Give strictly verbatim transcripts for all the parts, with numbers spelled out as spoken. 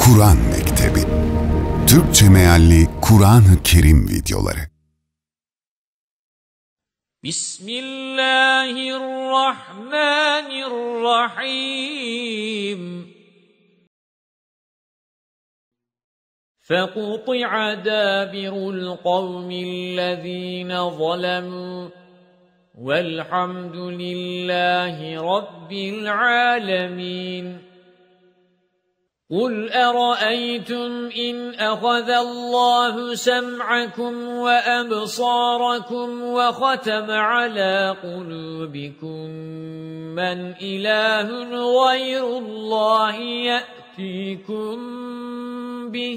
Kur'an Mektebi Türkçe mealli Kur'an-ı Kerim videoları. Bismillahirrahmanirrahim. فَقُطِعَ دَابِرُ الْقَوْمِ الَّذِينَ ظَلَمُوا وَالْحَمْدُ لِلَّهِ رَبِّ الْعَالَمِينَ. قُلْ أَرَأَيْتُمْ إِنْ أَخَذَ اللَّهُ سَمْعَكُمْ وَأَبْصَارَكُمْ وَخَتَمَ عَلَى قُلُوبِكُمْ مَنْ إِلَٰهٌ غَيْرُ اللَّهِ يَأْتِيكُمْ بِهِ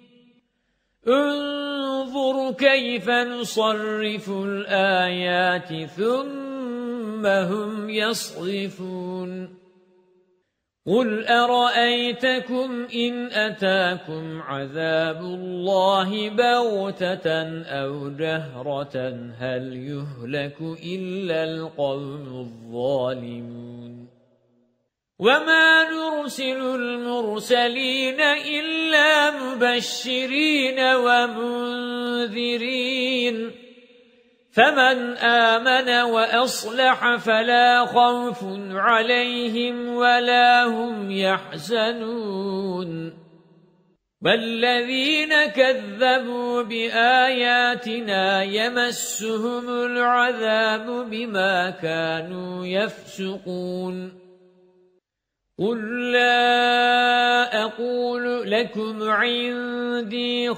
انظُرْ كَيْفَ نُصَرِّفُ الْآيَاتِ ثُمَّ هُمْ يَصْرِفُونَ. قُلْ أَرَأَيْتَكُمْ إِنْ أَتَاكُمْ عَذَابُ اللَّهِ بَغْتَةً أَوْ جَهْرَةً هَلْ يُهْلَكُ إِلَّا الْقَوْمُ الظَّالِمُونَ. وَمَا نُرْسِلُ الْمُرْسَلِينَ إِلَّا مُبَشِّرِينَ وَمُنذِرِينَ فَمَنْ آمَنَ وَأَصْلَحَ فَلَا خَوْفٌ عَلَيْهِمْ وَلَا هُمْ يَحْزَنُونَ. وَالَّذِينَ كَذَّبُوا بِآيَاتِنَا يَمَسُّهُمُ الْعَذَابُ بِمَا كَانُوا يَفْسُقُونَ. قُلْ لَا أَقُولُ لَكُمْ عِندِي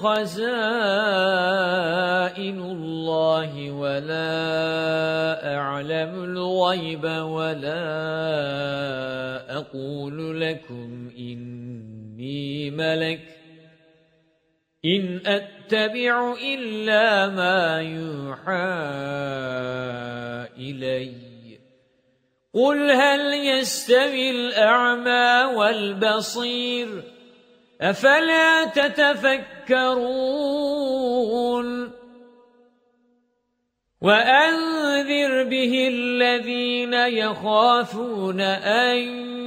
خَزَائِنُ اللَّهِ وَلَا أَعْلَمُ الْغَيْبَ وَلَا أَقُولُ لَكُمْ إِنِّي مَلَكٌ إِنْ أَتَّبِعُ إِلَّا مَا يُوحَى إِلَيَّ. قُلْ هَلْ يَسْتَوِي الْأَعْمَى وَالْبَصِيرُ أَفَلَا تَتَفَكَّرُونَ. وَأَنذِرْ بِهِ الَّذِينَ يَخَافُونَ أَن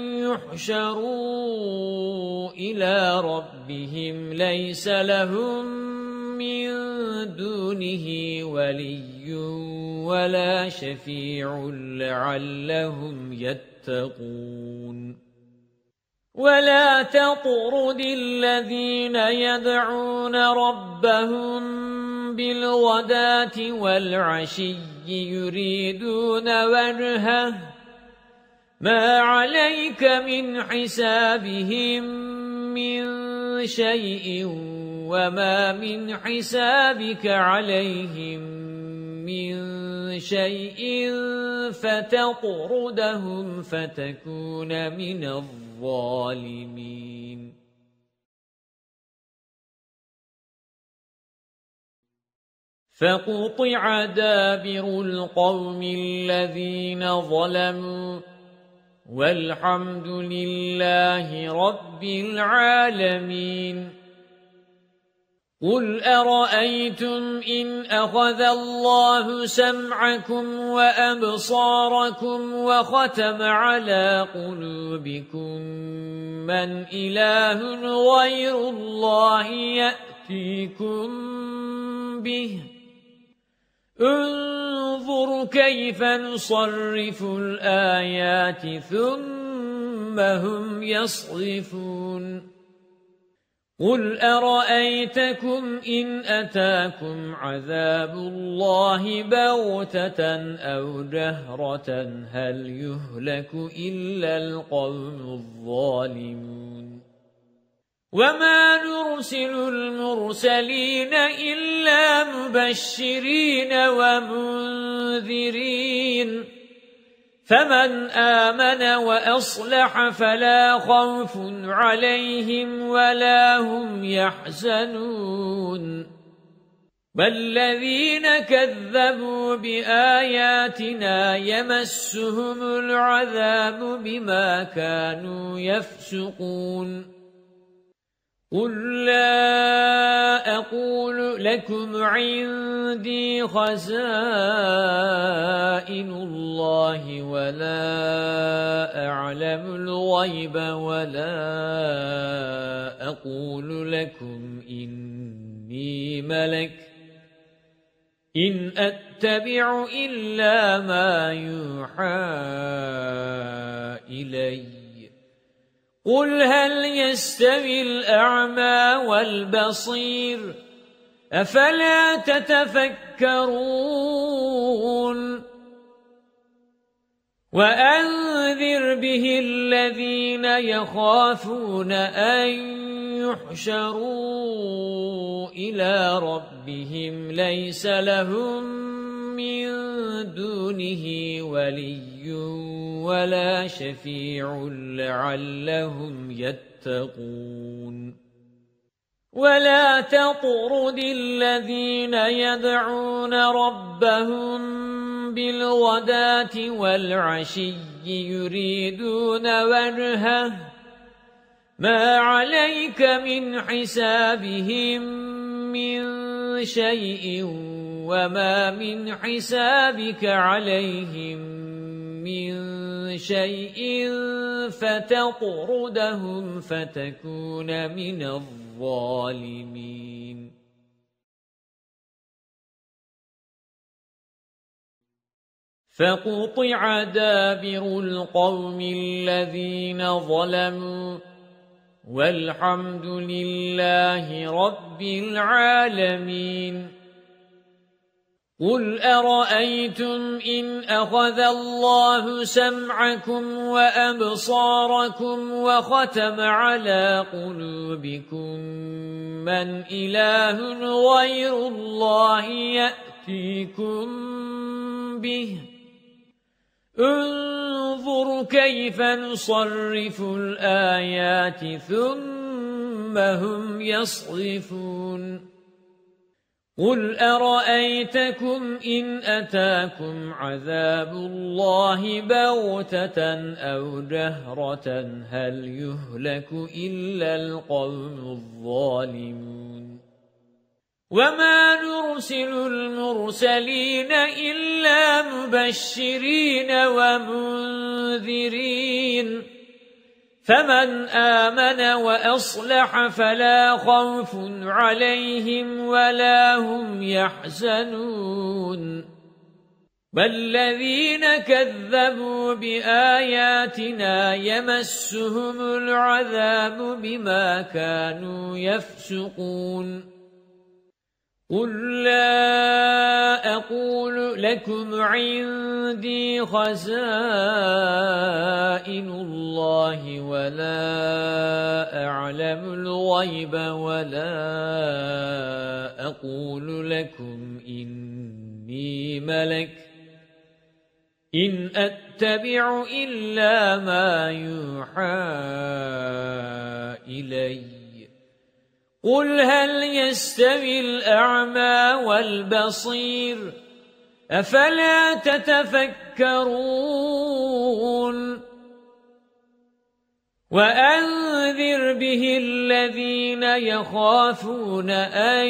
يُحْشَرُوا إِلَى رَبِّهِمْ لَيْسَ لَهُم مِّن دُونِهِ وَلِيٌّ وَلَا شَفِيعٌ لَعَلَّهُمْ يَتَّقُونَ. وَلَا تَطْرُدِ الَّذِينَ يَدْعُونَ رَبَّهُم بِالْغَدَاةِ وَالْعَشِيِّ يُرِيدُونَ وَجْهَهُ مَا عَلَيْكَ مِنْ حِسَابِهِمْ مِنْ شَيْءٍ وَمَا مِنْ حِسَابِكَ عَلَيْهِمْ مِنْ شَيْءٍ فَتَطْرُدَهُمْ فَتَكُونَ مِنَ الظَّالِمِينَ. فَقُطِعَ دَابِرُ الْقَوْمِ الَّذِينَ ظَلَمُوا وَالْحَمْدُ لِلَّهِ رَبِّ الْعَالَمِينَ. قُلْ أَرَأَيْتُمْ إِنْ أَخَذَ اللَّهُ سَمْعَكُمْ وَأَبْصَارَكُمْ وَخَتَمَ عَلَى قُلُوبِكُمْ مَنْ إِلَٰهٌ غَيْرُ اللَّهِ يَأْتِيكُمْ بِهِ انظُرْ كَيْفَ نُصَرِّفُ الْآيَاتِ ثُمَّ هُمْ يَصْرِفُونَ. قُلْ أَرَأَيْتَكُمْ إِنْ أَتَاكُمْ عَذَابُ اللَّهِ بَغْتَةً أَوْ جَهْرَةً هَلْ يُهْلَكُ إِلَّا الْقَوْمُ الظَّالِمُونَ. وَمَا نُرْسِلُ الْمُرْسَلِينَ إِلَّا مُبَشِّرِينَ وَمُنذِرِينَ فَمَنْ آمَنَ وَأَصْلَحَ فَلَا خَوْفٌ عَلَيْهِمْ وَلَا هُمْ يَحْزَنُونَ. وَالَّذِينَ كَذَّبُوا بِآيَاتِنَا يَمَسُّهُمُ الْعَذَابُ بِمَا كَانُوا يَفْسُقُونَ. قُلْ لَا أَقُولُ لَكُمْ عِندِي خَزَائِنُ اللَّهِ وَلَا أَعْلَمُ الْغَيْبَ وَلَا أقول لكم إني ملك إن أتبع إلا ما يوحى إلي قل هل يستوي الأعمى والبصير أفلا تتفكرون وأنذر به الذين يخافون أن يحشروا إلى ربهم ليس لهم من دونه ولي ولا شفيع لعلهم يتقون ولا تطرد الذين يدعون ربهم بالغداة والعشي يريدون وجهه ما عليك من حسابهم من شيء وما من حسابك عليهم من شيء فتطردهم فتكون من الظالمين فقطع دابر القوم الذين ظلموا والحمد لله رب العالمين قل أرأيتم إن أخذ الله سمعكم وأبصاركم وختم على قلوبكم من إله غير الله يأتيكم به انظر كيف نصرف الآيات ثم هم يصرفون قل أرأيتكم إن أتاكم عذاب الله بغتة أو جهرة هل يهلك إلا القوم الظالمون وما نرسل المرسلين إلا مبشرين ومنذرين فمن آمن وأصلح فلا خوف عليهم ولا هم يحزنون والذين كذبوا بآياتنا يمسهم العذاب بما كانوا يفسقون قل لا أقول لكم عندي خزائن الله ولا أعلم الغيب ولا أقول لكم إني ملك إن أتبع إلا ما يوحى إلي قل هل يستوي الأعمى والبصير أفلا تتفكرون وأنذر به الذين يخافون أن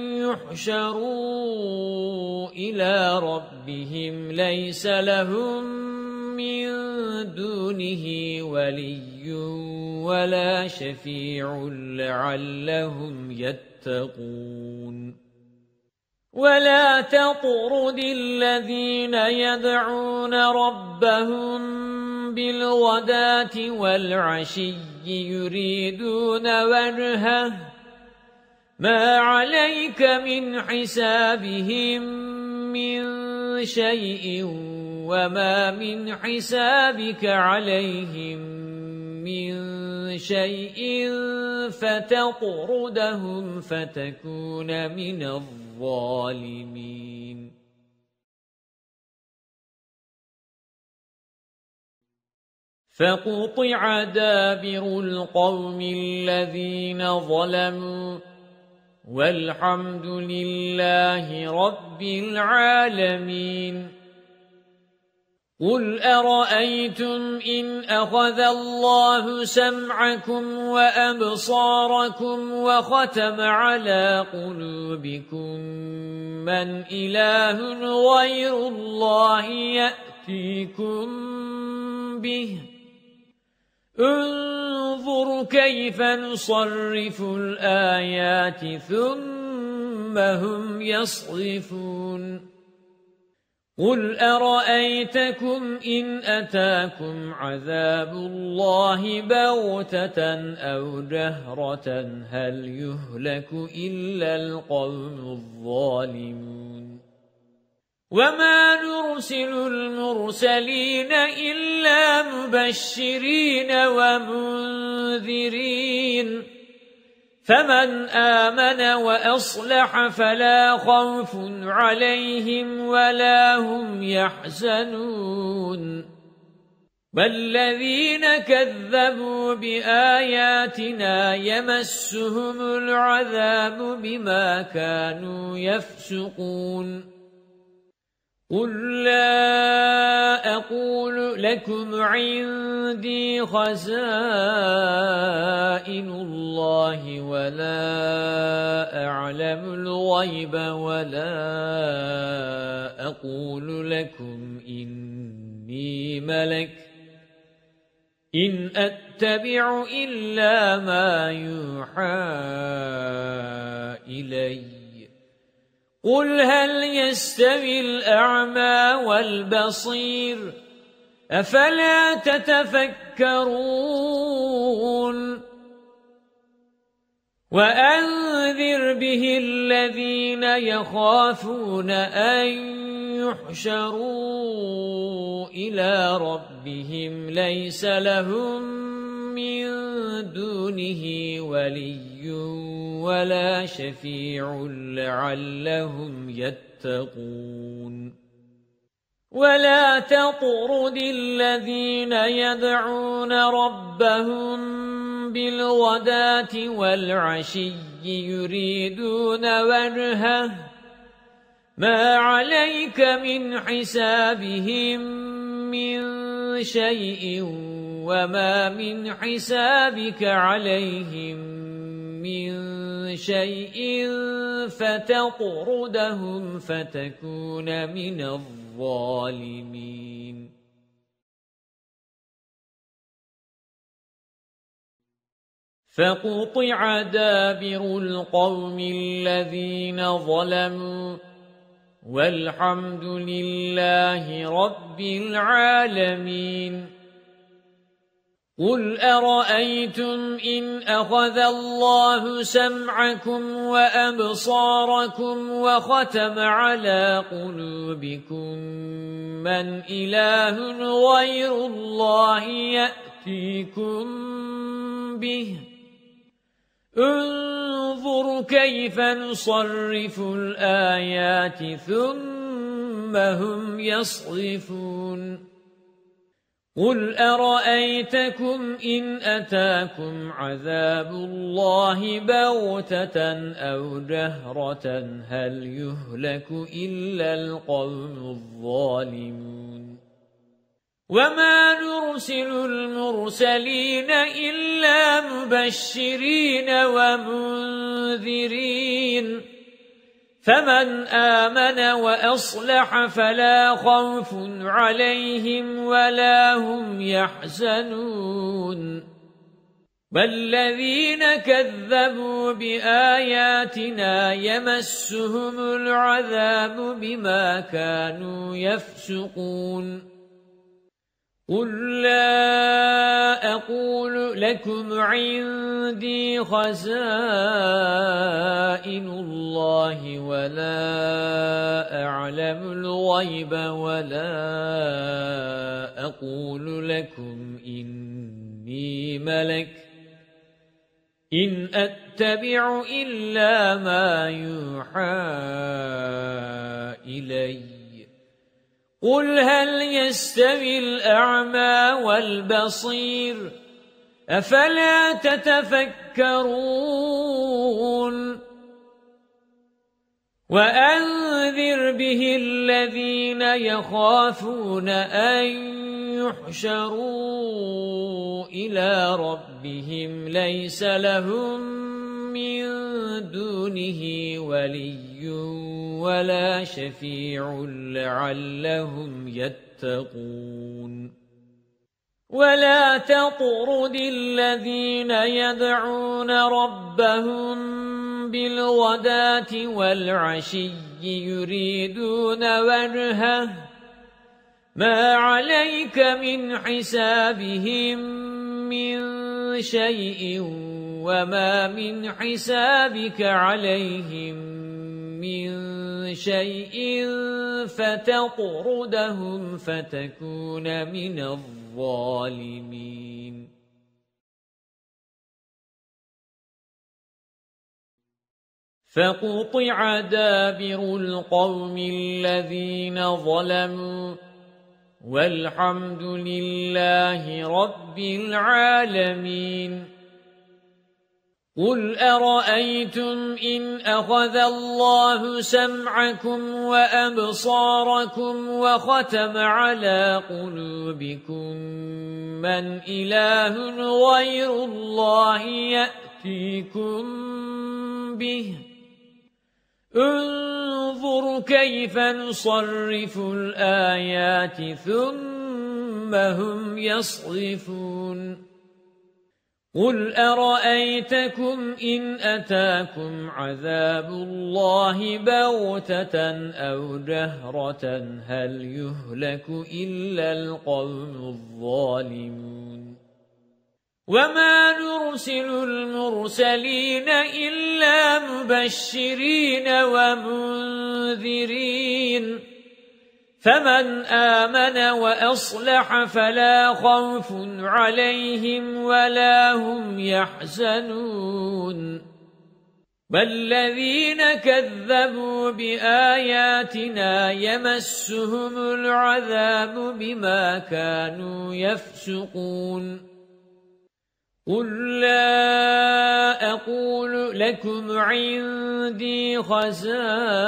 يحشروا إلى ربهم ليس لهم من دونه ولي ولا شفيع لعلهم يتقون ولا تطرد الذين يدعون ربهم بالغداة والعشي يريدون وجهه ما عليك من حسابهم من شيء وما من حسابك عليهم من شيء فتطردهم فتكون من الظالمين فقطع دابر القوم الذين ظلموا والحمد لله رب العالمين قل أرأيتم إن أخذ الله سمعكم وأبصاركم وختم على قلوبكم من إله غير الله يأتيكم به انظر كيف نصرف الآيات ثم هم يصرفون قل أرأيتكم إن أتاكم عذاب الله بغتة أو جهرة هل يهلك إلا القوم الظالمون وما نرسل المرسلين إلا مبشرين ومنذرين فمن آمن وأصلح فلا خوف عليهم ولا هم يحزنون والذين كذبوا بآياتنا يمسهم العذاب بما كانوا يفسقون قل لا أقول لكم عندي خزائن الله ولا أعلم الغيب ولا أقول لكم إني ملك إن أتبع إلا ما يوحى إلي قل هل يستوي الأعمى والبصير أفلا تتفكرون وأنذر به الذين يخافون أن يحشروا إلى ربهم ليس لهم من دونه ولي ولا شفيع لعلهم يتقون ولا تطرد الذين يدعون ربهم بالغداة والعشي يريدون وجهه ما عليك من حسابهم من شيء وما من حسابك عليهم من شيء فتطردهم فتكون من الظالمين فقطع دابر القوم الذين ظلموا والحمد لله رب العالمين قل أرأيتم إن أخذ الله سمعكم وأبصاركم وختم على قلوبكم من إله غير الله يأتيكم به انظر كيف نصرف الآيات ثم هم يصرفون قل أرأيتكم إن أتاكم عذاب الله بغتة أو جهرة هل يهلك إلا القوم الظالمون وما نرسل المرسلين إلا مبشرين ومنذرين فمن آمن وأصلح فلا خوف عليهم ولا هم يحزنون والذين كذبوا بآياتنا يمسهم العذاب بما كانوا يفسقون قل لا أقول لكم عندي خزائن الله ولا أعلم الغيب ولا أقول لكم إني ملك إن أتبع إلا ما يوحى إلي قل هل يستوي الأعمى والبصير أفلا تتفكرون وأنذر به الذين يخافون أن يحشروا إلى ربهم ليس لهم من دونه ولي ولا شفيع لعلهم يتقون ولا تطرد الذين يدعون ربهم بالغداة والعشي يريدون وجهه ما عليك من حسابهم من شيء وما من حسابك عليهم من شيء فتطردهم فتكون من الظالمين فقطع دابر القوم الذين ظلموا والحمد لله رب العالمين قل أرأيتم إن أخذ الله سمعكم وأبصاركم وختم على قلوبكم من إله غير الله يأتيكم به انظر كيف نصرف الآيات ثم هم يصرفون قل أرأيتكم إن أتاكم عذاب الله بغتة أو جهرة هل يهلك إلا القوم الظالمون وما نرسل المرسلين إلا مبشرين ومنذرين فمن آمن وأصلح فلا خوف عليهم ولا هم يحزنون والذين كذبوا بآياتنا يمسهم العذاب بما كانوا يفسقون قل لا أقول لكم عندي خزائن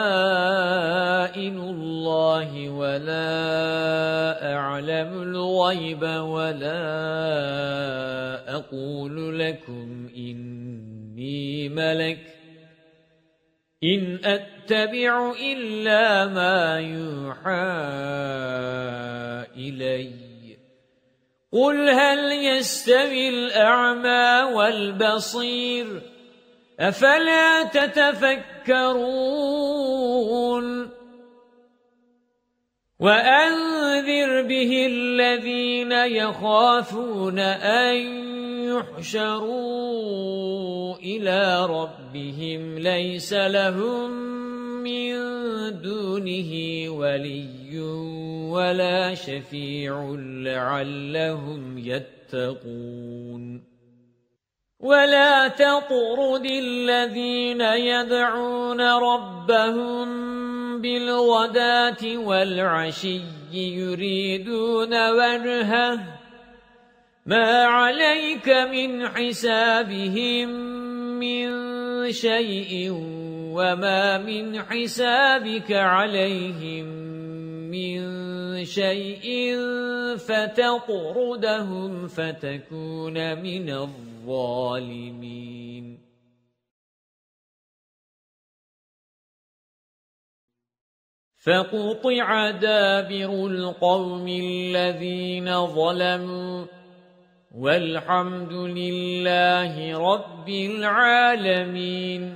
الله ولا أعلم الغيب ولا أقول لكم إني ملك إن أتبع إلا ما يوحى إلي قل هل يستوي الأعمى والبصير أفلا تتفكرون وأنذر به الذين يخافون أن يحشروا إلى ربهم ليس لهم من دونه ولي ولا شفيع لعلهم يتقون ولا تطرد الذين يدعون ربهم بالغداة والعشي يريدون وجهه ما عليك من حسابهم من شيء وما من حسابك عليهم من شيء فتطردهم فتكون من الظالمين فقطع دابر القوم الذين ظلموا والحمد لله رب العالمين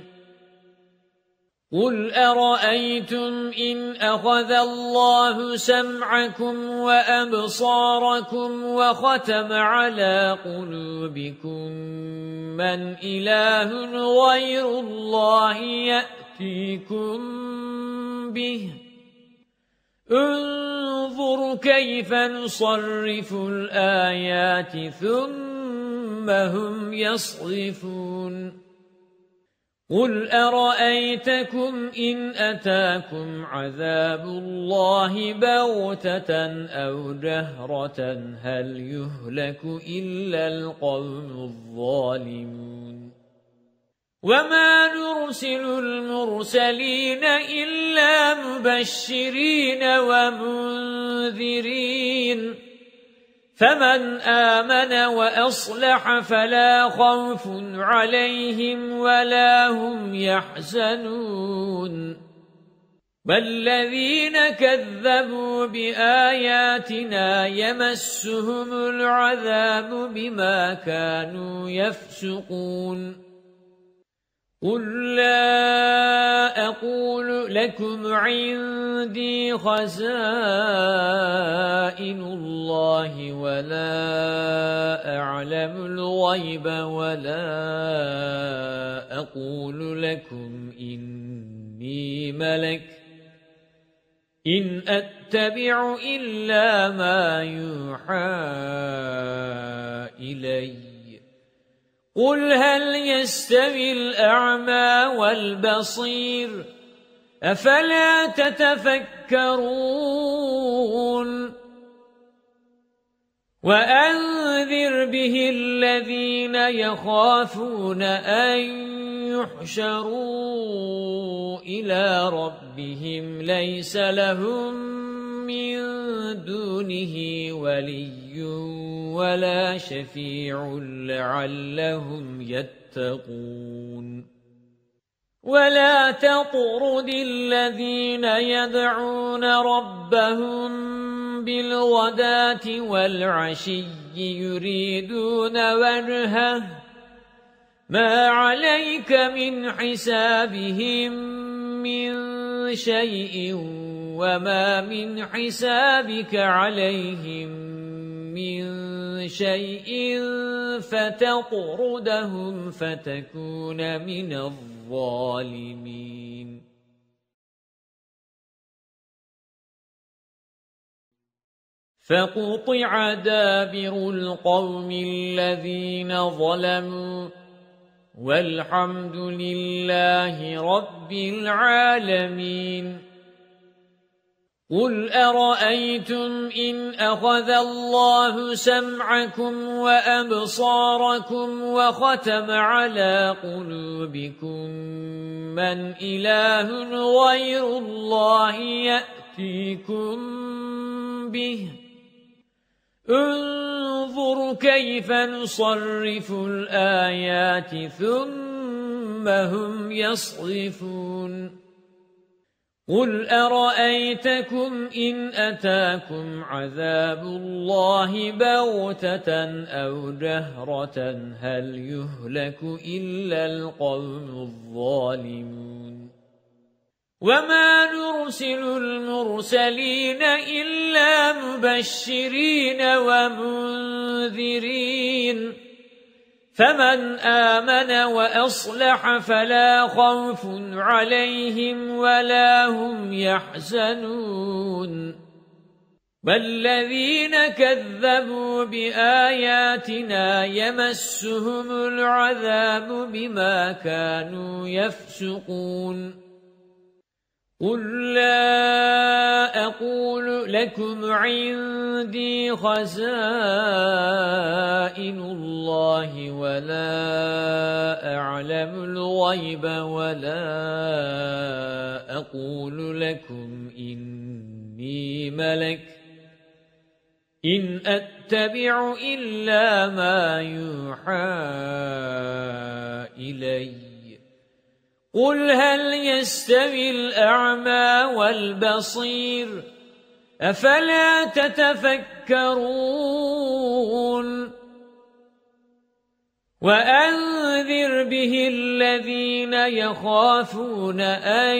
قل أرأيتم إن أخذ الله سمعكم وأبصاركم وختم على قلوبكم من إله غير الله يأتيكم به انظر كيف نصرف الآيات ثم هم يصرفون قل أرأيتكم إن أتاكم عذاب الله بغتة أو جهرة هل يهلك إلا القوم الظالمون وما نرسل المرسلين إلا مبشرين ومنذرين فمن آمن وأصلح فلا خوف عليهم ولا هم يحزنون والذين كذبوا بآياتنا يمسهم العذاب بما كانوا يفسقون قل لا أقول لكم عندي خزائن الله ولا أعلم الغيب ولا أقول لكم إني ملك إن أتبع إلا ما يوحى إلي قل هل يستوي الأعمى والبصير أفلا تتفكرون وأنذر به الذين يخافون أن يحشروا إلى ربهم ليس لهم من دونه ولي ولا شفيع لعلهم يتقون ولا تطرد الذين يدعون ربهم بالغداة والعشي يريدون وجهه ما عليك من حسابهم من شيء وما من حسابك عليهم من شيء فتطردهم فتكون من الظالمين فقطع دابر القوم الذين ظلموا والحمد لله رب العالمين قل أرأيتم إن أخذ الله سمعكم وأبصاركم وختم على قلوبكم من إله غير الله يأتيكم به انظر كيف نصرف الآيات ثم هم يصرفون قل أرأيتكم إن أتاكم عذاب الله بغتة أو جهرة هل يهلك إلا القوم الظالمون وما نرسل المرسلين إلا مبشرين ومنذرين فمن آمن وأصلح فلا خوف عليهم ولا هم يحزنون والذين كذبوا بآياتنا يمسهم العذاب بما كانوا يفسقون قل لا أقول لكم عندي خزائن الله ولا أعلم الغيب ولا أقول لكم إني ملك إن أتبع إلا ما يوحى إلي قل هل يستوي الأعمى والبصير أفلا تتفكرون وأنذر به الذين يخافون أن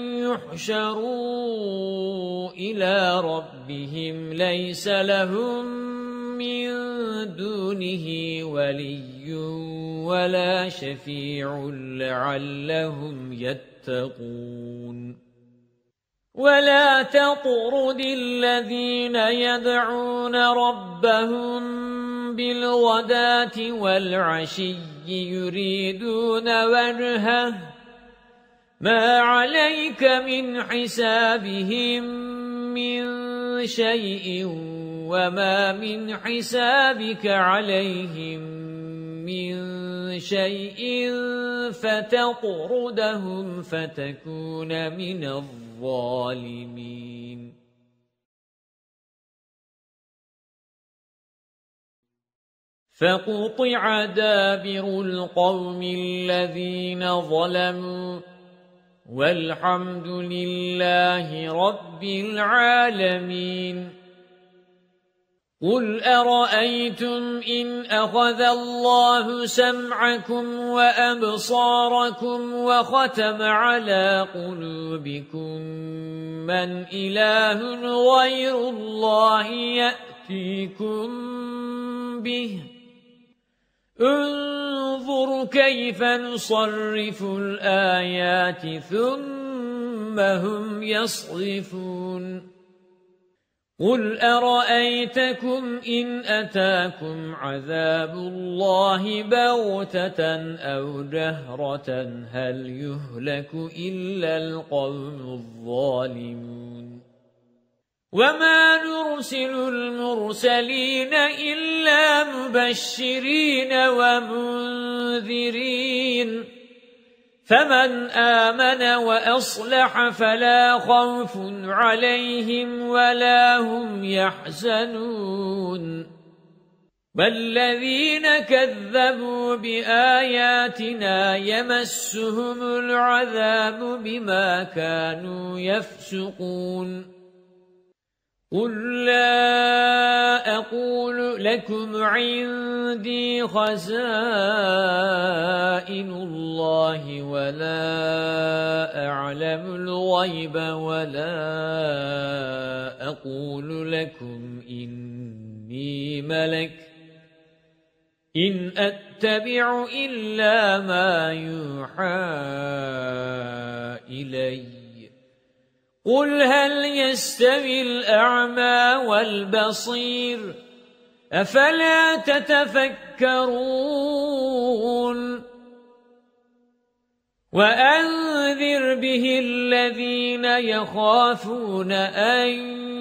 يحشروا إلى ربهم ليس لهم من دونه ولي ولا شفيع لعلهم يتقون ولا تطرد الذين يدعون ربهم بالغداة والعشي يريدون وجهه ما عليك من حسابهم من شيء وما من حسابك عليهم من شيء فتطردهم فتكون من الظالمين فقطع دابر القوم الذين ظلموا والحمد لله رب العالمين. قل أرأيتم إن أخذ الله سمعكم وأبصاركم وختم على قلوبكم من إله غير الله يأتيكم به؟ انظر كيف نصرف الآيات ثم هم يصرفون. قل أرأيتكم إن أتاكم عذاب الله بغتة أو جهرة هل يهلك إلا القوم الظالمون؟ وما نرسل المرسلين إلا مبشرين ومنذرين فمن آمن وأصلح فلا خوف عليهم ولا هم يحزنون. والذين كذبوا بآياتنا يمسهم العذاب بما كانوا يفسقون. قل لا أقول لكم عندي خزائن الله ولا أعلم الغيب ولا أقول لكم إني ملك إن أتبع إلا ما يوحى إلي. قل هل يستوي الأعمى والبصير أفلا تتفكرون. وأنذر به الذين يخافون أن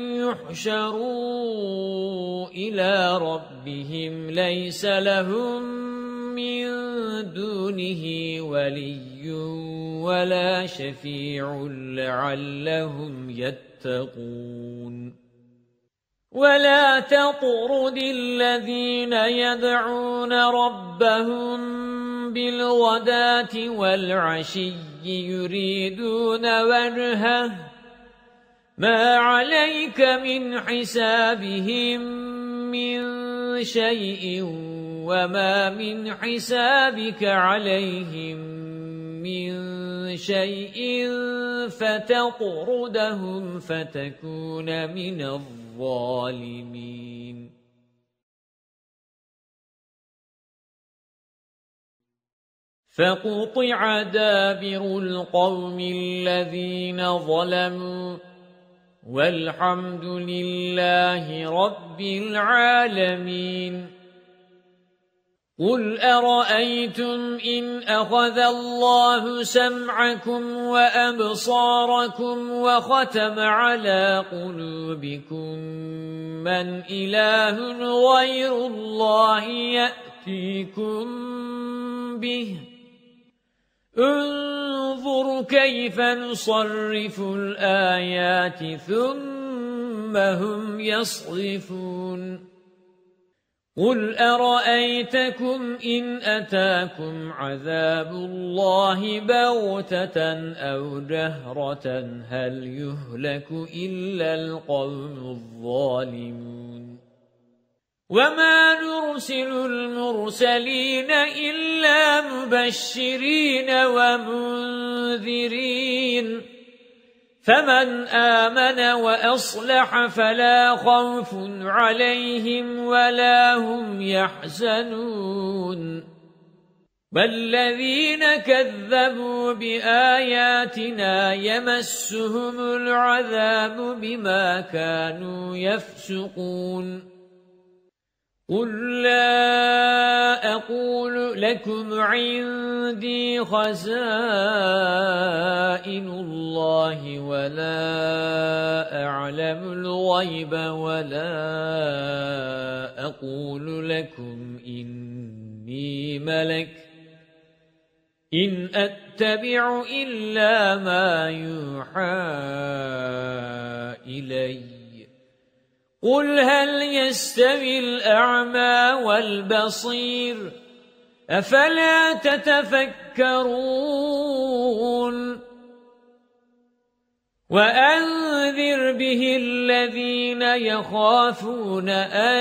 يحشروا إلى ربهم ليس لهم من دونه ولي ولا شفيع لعلهم يتقون. ولا تطرد الذين يدعون ربهم بالغداة والعشي يريدون وجهه ما عليك من حسابهم من شيء وما من حسابك عليهم من شيء فتطردهم فتكون من الظالمين. فقطع دابر القوم الذين ظلموا والحمد لله رب العالمين. قل أرأيتم إن أخذ الله سمعكم وأبصاركم وختم على قلوبكم من إله غير الله يأتيكم به؟ انظر كيف نصرف الآيات ثم هم يصرفون. قل أرأيتكم إن أتاكم عذاب الله بغتة أو جهرة هل يهلك إلا القوم الظالمون؟ وما نرسل المرسلين إلا مبشرين ومنذرين فمن آمن وأصلح فلا خوف عليهم ولا هم يحزنون. والذين كذبوا بآياتنا يمسهم العذاب بما كانوا يفسقون. قل لا أقول لكم عندي خزائن الله ولا أعلم الغيب ولا أقول لكم إني ملك إن أتبع إلا ما يوحى إلي. قل هل يستوي الأعمى والبصير أفلا تتفكرون. وأنذر به الذين يخافون أن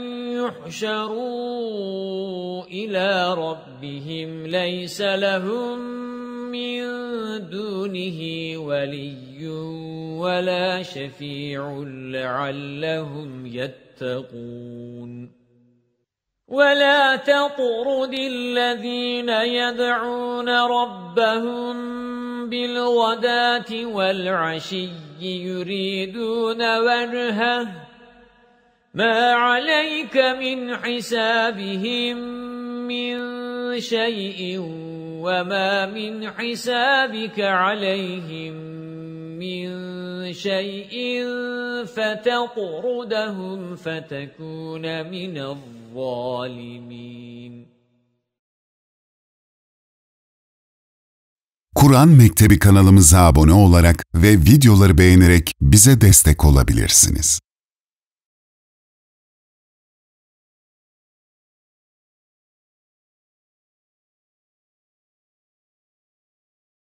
يحشروا إلى ربهم ليس لهم من دونه ولي ولا شفيع لعلهم يتقون ولا تطرد الذين يدعون ربهم بالغداة والعشي يريدون وجهه ما عليك من حسابهم من شيء وما من حسابك عليهم من شيء فتطردهم فتكون من الظالمين. Kur'an Mektebi kanalımıza abone olarak ve videoları beğenerek bize destek olabilirsiniz.